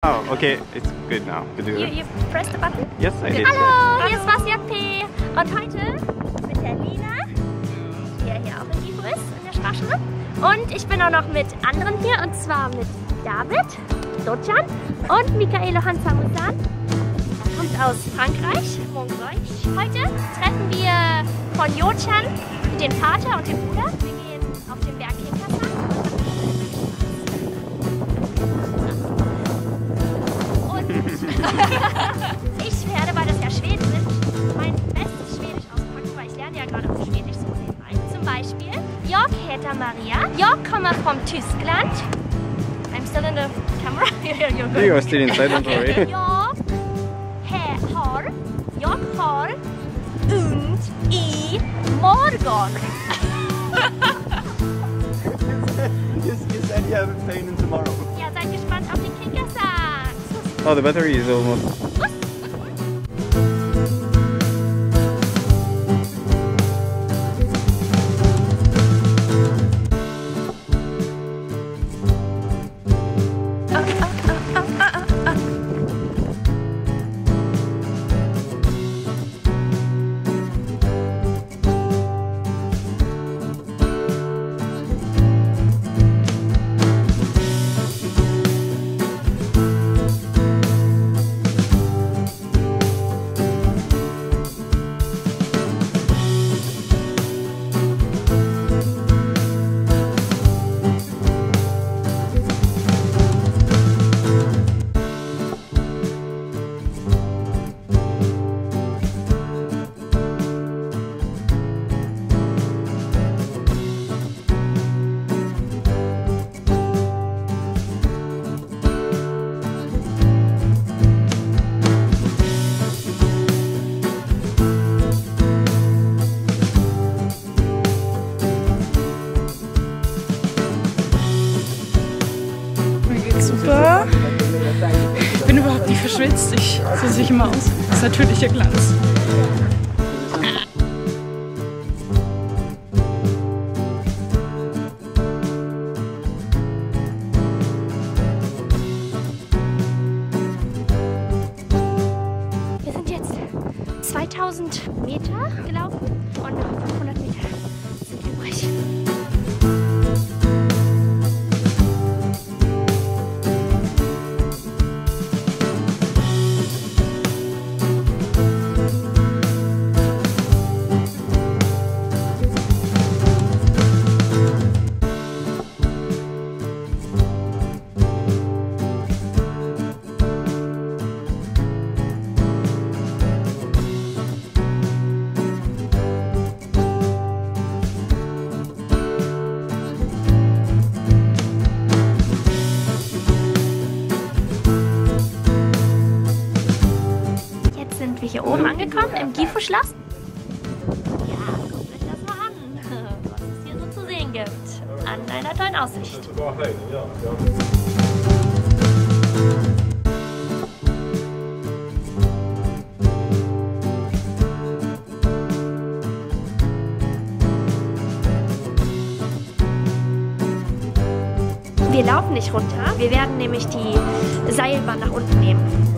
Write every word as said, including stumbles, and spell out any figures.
Oh, okay, it's good now to do You, it. you press the button? Yes, I did. Hallo, hier ist Bastian P. Und heute mit der Lina, die ja hier auch in Gifu ist, in der Sprachschule. Und ich bin auch noch mit anderen hier, und zwar mit David, Dotjan und Michaelo Hansamusan. Er kommt aus Frankreich, Mongoisch. Heute treffen wir von Jotjan den Vater und den Bruder. Wir gehen auf den Berg Kinkasa. Ich werde, weil das ja Schweden sind, mein bestes Schwedisch auspacken, weil ich lerne ja gerade auf Schwedisch so nebenbei. Zum Beispiel, jag heter Maria, jag kommer från Tyskland. I'm still in the camera. You are still inside, don't worry. Jag he, har, jag har und i morgon. you, you said you have a plane in tomorrow. Ja, seid gespannt auf den Kinkasa. Oh, the battery is almost... Super. Ich bin überhaupt nicht verschwitzt. Ich, so sehe ich immer aus. Das ist natürlicher Glanz. Wir sind jetzt zweitausend Meter gelaufen und noch fünfhundert Meter sind übrig. Sind wir hier oben angekommen im Gifu-Schloss. Ja, guckt euch das mal an, was es hier so zu sehen gibt, an einer tollen Aussicht. Wir laufen nicht runter, wir werden nämlich die Seilbahn nach unten nehmen.